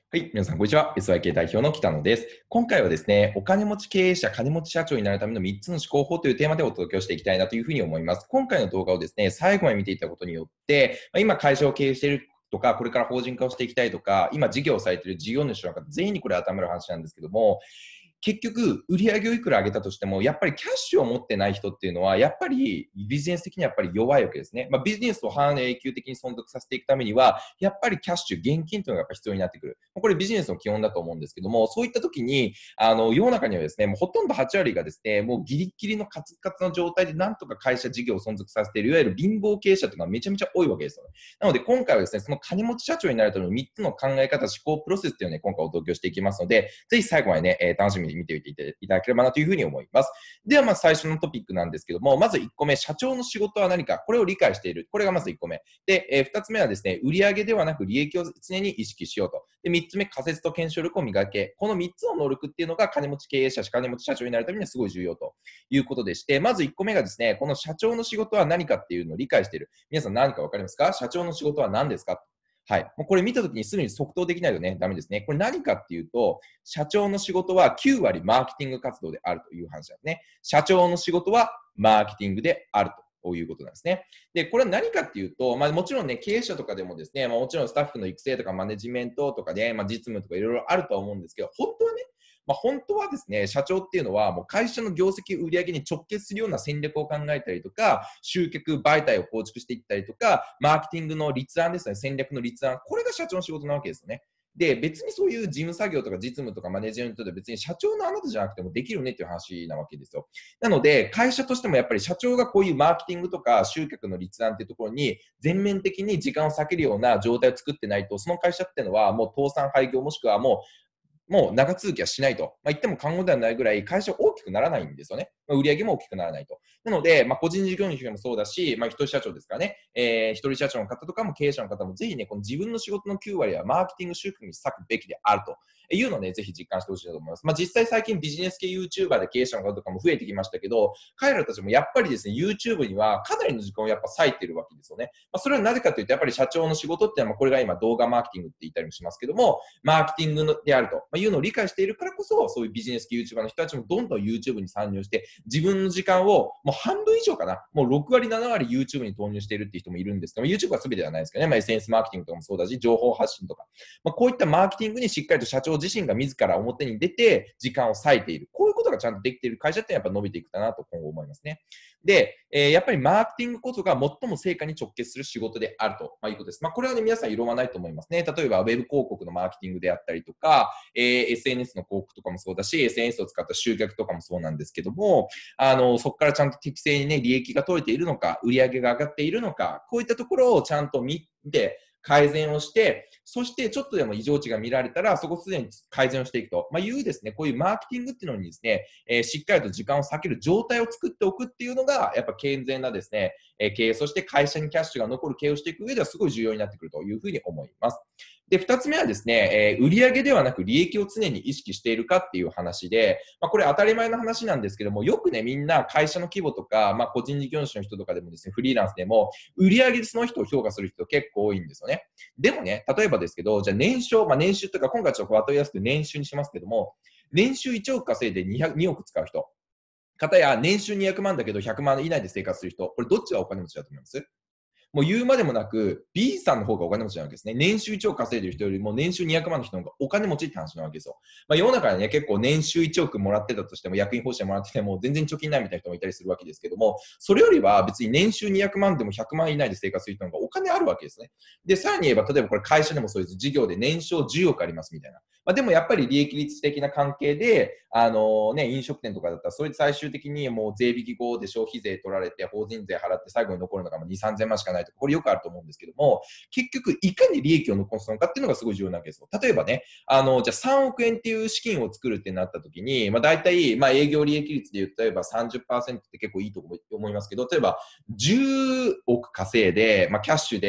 はい、皆さん、こんにちは。SYK 代表の北野です。今回はですね、お金持ち経営者、金持ち社長になるための3つの思考法というテーマでお届けをしていきたいなというふうに思います。今回の動画をですね、最後まで見ていたことによって、今会社を経営しているとか、これから法人化をしていきたいとか、今事業をされている事業主の方、全員にこれ当てはまる話なんですけども、結局、売上をいくら上げたとしても、やっぱりキャッシュを持ってない人っていうのは、やっぱりビジネス的にはやっぱり弱いわけですね。ビジネスを半永久的に存続させていくためには、やっぱりキャッシュ、現金というのがやっぱ必要になってくる。これビジネスの基本だと思うんですけども、そういった時に、世の中にはですね、もうほとんど8割がですね、もうギリギリのカツカツの状態でなんとか会社事業を存続させている、いわゆる貧乏経営者というのがめちゃめちゃ多いわけですよね。なので今回はですね、その金持ち社長になるための3つの考え方、思考プロセスというのをね、今回お届けしていきますので、ぜひ最後までね、楽しみに見ていていただければなというふうに思います。では、まず最初のトピックなんですけども、まず1個目、社長の仕事は何か、これを理解している。これがまず1個目。で、2つ目はですね、売上ではなく利益を常に意識しようと。で、3つ目、仮説と検証力を磨け。この3つの能力っていうのが金持ち経営者、金持ち社長になるためにはすごい重要ということでして、まず1個目がですね、この社長の仕事は何かっていうのを理解している。皆さん何かわかりますか？社長の仕事は何ですか？はい。もうこれ見たときにすぐに即答できないとね、ダメですね。これ何かっていうと、社長の仕事は9割マーケティング活動であるという話なんですね。社長の仕事はマーケティングであるということなんですね。で、これは何かっていうと、もちろんね、経営者とかでもですね、もちろんスタッフの育成とかマネジメントとかで、実務とかいろいろあるとは思うんですけど、本当はですね、社長っていうのはもう会社の業績売上に直結するような戦略を考えたりとか、集客媒体を構築していったりとか、マーケティングの立案ですね、戦略の立案、これが社長の仕事なわけですよね。で、別にそういう事務作業とか実務とかマネジメントで別に社長のあなたじゃなくてもできるねっていう話なわけですよ。なので、会社としてもやっぱり社長がこういうマーケティングとか集客の立案っていうところに全面的に時間を割けるような状態を作ってないと、その会社っていうのはもう倒産廃業もしくはもう長続きはしないと。言っても過言ではないぐらい会社大きくならないんですよね。売上も大きくならないと。なので、個人事業主でもそうだし、一人社長ですからね、一人社長の方とかも経営者の方もぜひね、この自分の仕事の9割はマーケティング集客に割くべきであるというのをね、ぜひ実感してほしいと思います。実際最近ビジネス系 YouTuber で経営者の方とかも増えてきましたけど、彼らたちもやっぱりですね、YouTube にはかなりの時間をやっぱ割いてるわけですよね。それはなぜかというと、やっぱり社長の仕事っていうのは、これが今動画マーケティングって言ったりもしますけども、マーケティングであるというのを理解しているからこそ、そういうビジネス系 YouTuber の人たちもどんどん YouTube に参入して、自分の時間をもう半分以上かな、もう6割、7割 YouTube に投入しているっていう人もいるんですけど、YouTube は全てではないですけどね、SNS マーケティングとかもそうだし、情報発信とか、こういったマーケティングにしっかりと社長自身が自ら表に出て、時間を割いている。こういうことがちゃんとできている会社ってやっぱ伸びていくかなと今後思いますね。で、やっぱりマーケティングこそが最も成果に直結する仕事であると、いうことです。これはね、皆さん異論はないと思いますね。例えば、ウェブ広告のマーケティングであったりとか、SNS の広告とかもそうだし、SNS を使った集客とかもそうなんですけども、そこからちゃんと適正にね、利益が取れているのか、売上が上がっているのか、こういったところをちゃんと見て、改善をして、そしてちょっとでも異常値が見られたら、そこすでに改善をしていくと、いうですね、こういうマーケティングっていうのにですね、しっかりと時間を割ける状態を作っておくっていうのが、やっぱ健全なですね、経営、そして会社にキャッシュが残る経営をしていく上ではすごい重要になってくるというふうに思います。で、二つ目はですね、売上ではなく利益を常に意識しているかっていう話で、これ当たり前の話なんですけども、よくね、みんな会社の規模とか、個人事業主の人とかでもですね、フリーランスでも、売上でその人を評価する人結構多いんですよね。でもね、例えばですけど、じゃあ年商、年収とか、今回ちょっと分かりやすく年収にしますけども、年収1億稼いで2億使う人。方や年収200万だけど100万以内で生活する人。これどっちがお金持ちだと思います？もう言うまでもなく、B さんの方がお金持ちなわけですね。年収1億稼いでる人よりも年収200万の人の方がお金持ちって話なわけですよ。世の中にね、結構年収1億もらってたとしても、役員報酬もらってても、全然貯金ないみたいな人もいたりするわけですけども、それよりは別に年収200万でも100万以内で生活する人の方がお金あるわけですね。で、さらに言えば、例えばこれ会社でもそうです。事業で年商10億ありますみたいな。でもやっぱり利益率的な関係で、飲食店とかだったら、それで最終的にもう税引き後で消費税取られて、法人税払って最後に残るのが2、3000万しかないとか、これよくあると思うんですけども、結局、いかに利益を残すのかっていうのがすごい重要なわけですよ。例えばね、じゃあ3億円っていう資金を作るってなった時に、大体、営業利益率で言うと、例えば 30% って結構いいと思いますけど、例えば10億稼いで、キャッシュで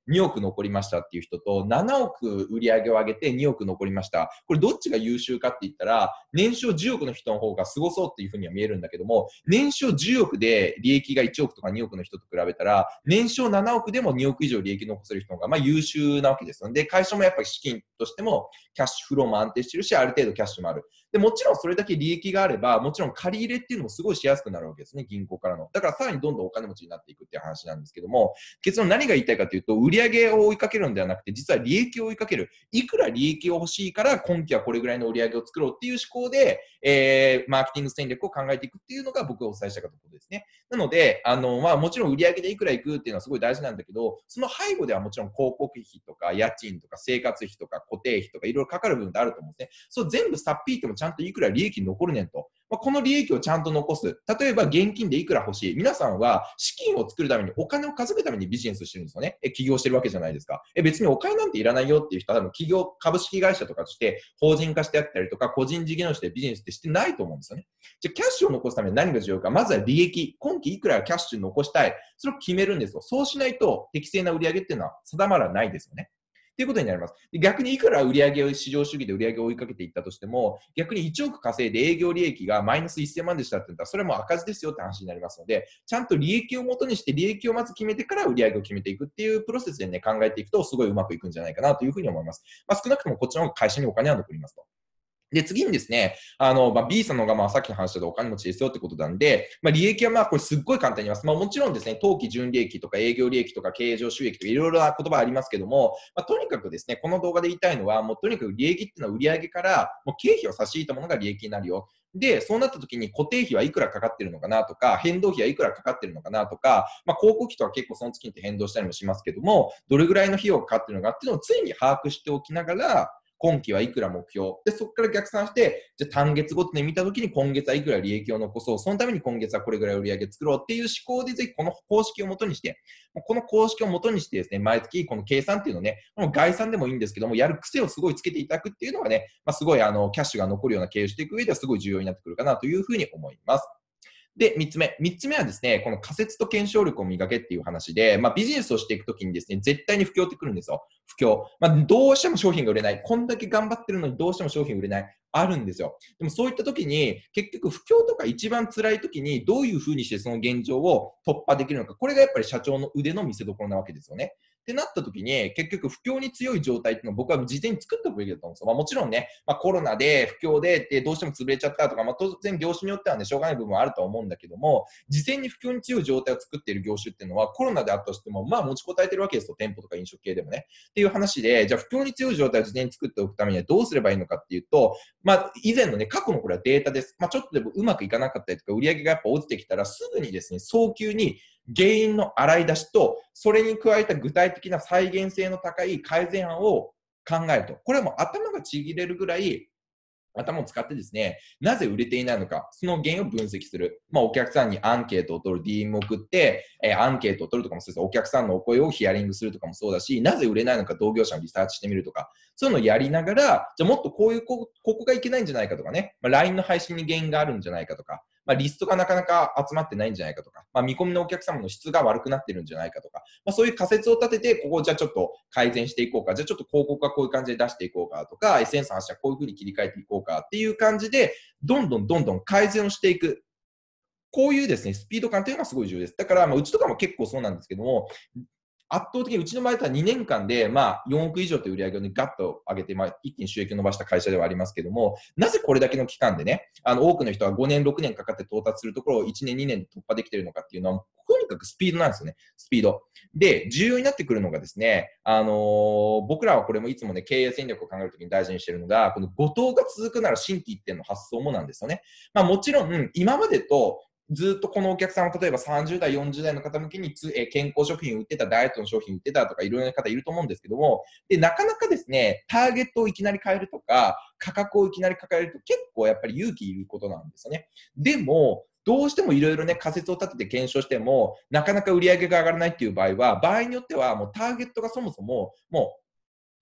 2億残りましたっていう人と、7億売り上げを上げて2億残りました。これどっちが優秀かって言ったら、年商10億の人の方がすごそうっていうふうには見えるんだけども、年商10億で利益が1億とか2億の人と比べたら、年商7億でも2億以上利益残せる人の方がまあ優秀なわけですよ。で、会社もやっぱり資金としてもキャッシュフローも安定してるし、ある程度キャッシュもある。で、もちろんそれだけ利益があれば、もちろん借り入れっていうのもすごいしやすくなるわけですね、銀行からの。だからさらにどんどんお金持ちになっていくっていう話なんですけども、結論何が言いたいかというと、売上を追いかけるんではなくて、実は利益を追いかける。いくら利益を欲しいから今期はこれぐらいの売上を作ろうっていう思考で、マーケティング戦略を考えていくっていうのが僕がお伝えしたかったことですね。なので、もちろん売上でいくらいくっていうのはすごい大事なんだけど、その背後ではもちろん広告費とか家賃とか生活費とか固定費とかいろいろかかる部分ってあると思うんですね。そう全部さっぴいてもちゃんといくら利益残るねんと。この利益をちゃんと残す。例えば現金でいくら欲しい。皆さんは資金を作るためにお金を稼ぐためにビジネスしてるんですよね。起業してるわけじゃないですか。別にお金なんていらないよっていう人は多分企業、株式会社とかとして法人化してあったりとか個人事業主でビジネスってしてないと思うんですよね。じゃあキャッシュを残すために何が重要か。まずは利益。今期いくらキャッシュ残したい。それを決めるんですよ。そうしないと適正な売り上げっていうのは定まらないですよね。っていうことになります。逆にいくら売上を市場主義で売上を追いかけていったとしても、逆に1億稼いで営業利益がマイナス1000万でしたって言ったら、それはもう赤字ですよって話になりますので、ちゃんと利益を元にして利益をまず決めてから売上を決めていくっていうプロセスでね、考えていくとすごいうまくいくんじゃないかなというふうに思います。少なくともこっちの方が会社にお金は残りますと。で、次にですね、B さんの方がさっきの話でお金持ちですよってことなんで、利益はこれすっごい簡単に言います。もちろんですね、当期純利益とか営業利益とか経営上収益とかいろいろな言葉ありますけども、とにかくですね、この動画で言いたいのは、もうとにかく利益っていうのは売上からもう経費を差し引いたものが利益になるよ。で、そうなった時に固定費はいくらかかってるのかなとか、変動費はいくらかかってるのかなとか、広告費とは結構その月に変動したりもしますけども、どれぐらいの費用がかかってるのかっていうのを常に把握しておきながら、今期はいくら目標。で、そこから逆算して、じゃあ単月ごとに見たときに今月はいくら利益を残そう。そのために今月はこれぐらい売り上げ作ろうっていう思考で、ぜひこの公式を元にして、この公式を元にしてですね、毎月この計算っていうのをね、この概算でもいいんですけども、やる癖をすごいつけていただくっていうのがね、すごいキャッシュが残るような経営をしていく上ではすごい重要になってくるかなというふうに思います。で、3つ目。3つ目はですね、この仮説と検証力を磨けっていう話で、ビジネスをしていくときにですね、絶対に不況ってくるんですよ。不況。どうしても商品が売れない。こんだけ頑張ってるのにどうしても商品売れない。あるんですよ。でもそういったときに、結局不況とか一番辛いときに、どういうふうにしてその現状を突破できるのか。これがやっぱり社長の腕の見せ所なわけですよね。ってなった時に、結局不況に強い状態っていうのを僕は事前に作っておくべきだと思うんですよ。もちろんね、コロナで不況でどうしても潰れちゃったとか、当然業種によってはね、しょうがない部分はあるとは思うんだけども、事前に不況に強い状態を作っている業種っていうのは、コロナであったとしても、持ちこたえてるわけですよ。店舗とか飲食系でもね。っていう話で、じゃあ不況に強い状態を事前に作っておくためにはどうすればいいのかっていうと、以前のね、過去のこれはデータです。ちょっとでもうまくいかなかったりとか、売り上げがやっぱ落ちてきたら、すぐにですね、早急に原因の洗い出しと、それに加えた具体的な再現性の高い改善案を考えると。これはもう頭がちぎれるぐらい、頭を使ってですね、なぜ売れていないのか、その原因を分析する。お客さんにアンケートを取る、DM を送って、アンケートを取るとかもそうです。お客さんのお声をヒアリングするとかもそうだし、なぜ売れないのか同業者のリサーチしてみるとか、そういうのをやりながら、じゃあもっとここがいけないんじゃないかとかね、LINE の配信に原因があるんじゃないかとか、リストがなかなか集まってないんじゃないかとか、見込みのお客様の質が悪くなってるんじゃないかとか、そういう仮説を立てて、ここをじゃあちょっと改善していこうか、じゃあちょっと広告はこういう感じで出していこうかとか、SNS の話はこういうふうに切り替えていこうかっていう感じで、どんどん改善をしていく。こういうですね、スピード感というのがすごい重要です。だから、うちとかも結構そうなんですけども、圧倒的にうちの場合は2年間で、4億以上という売り上げを、ね、ガッと上げて、一気に収益を伸ばした会社ではありますけども、なぜこれだけの期間でね、多くの人は5年、6年かかって到達するところを1年、2年で突破できているのかっていうのは、とにかくスピードなんですよね。スピード。で、重要になってくるのがですね、僕らはこれもいつもね、経営戦略を考えるときに大事にしているのが、この5等が続くなら新規一点の発想もなんですよね。もちろん、今までとずっとこのお客さんは例えば30代、40代の方向けに健康食品売ってた、ダイエットの商品売ってたとかいろいろな方いると思うんですけども、で、なかなかですね、ターゲットをいきなり変えるとか、価格をいきなり変えると結構やっぱり勇気いることなんですよね。でも、どうしてもいろいろね、仮説を立てて検証しても、なかなか売り上げが上がらないっていう場合は、場合によってはもうターゲットがそもそも、もう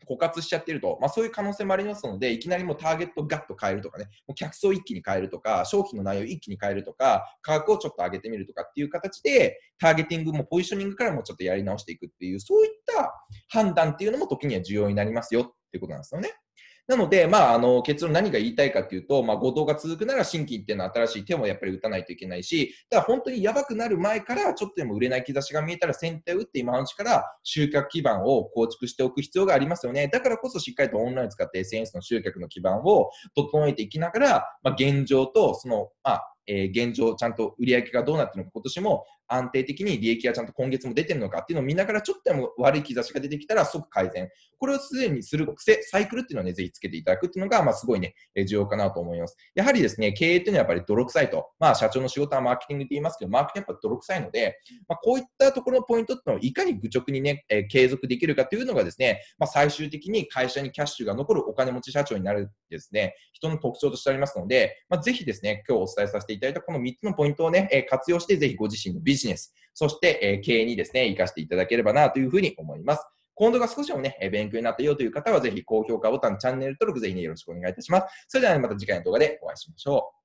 枯渇しちゃってると、そういう可能性もありますので、いきなりもうターゲットをガッと変えるとかね、もう客層を一気に変えるとか、商品の内容を一気に変えるとか、価格をちょっと上げてみるとかっていう形で、ターゲティングもポジショニングからもちょっとやり直していくっていう、そういった判断っていうのも時には重要になりますよっていうことなんですよね。なので、結論何が言いたいかっていうと、誤動が続くなら新規っていうのは新しい手もやっぱり打たないといけないし、だから本当にやばくなる前からちょっとでも売れない兆しが見えたら先手を打って今のうちから集客基盤を構築しておく必要がありますよね。だからこそしっかりとオンラインを使って SNS の集客の基盤を整えていきながら、現状とその、現状、ちゃんと売り上げがどうなっているのか、今年も安定的に利益がちゃんと今月も出てるのかっていうのを見ながら、ちょっとでも悪い兆しが出てきたら即改善。これをすでにする癖、サイクルっていうのをね、ぜひつけていただくっていうのが、すごいね、重要かなと思います。やはりですね、経営っていうのはやっぱり泥臭いと。社長の仕事はマーケティングって言いますけど、マーケティングはやっぱ泥臭いので、こういったところのポイントっていうのをいかに愚直にね、継続できるかというのがですね、最終的に会社にキャッシュが残るお金持ち社長になるですね、人の特徴としてありますので、ぜひですね、今日お伝えさせていただいたこの3つのポイントをね、活用して、ぜひご自身のビジネス、そして、経営にですね、活かしていただければなというふうに思います。今度が少しでもね、勉強になったよという方は、ぜひ高評価ボタン、チャンネル登録、ぜひね、よろしくお願いいたします。それでは、また次回の動画でお会いしましょう。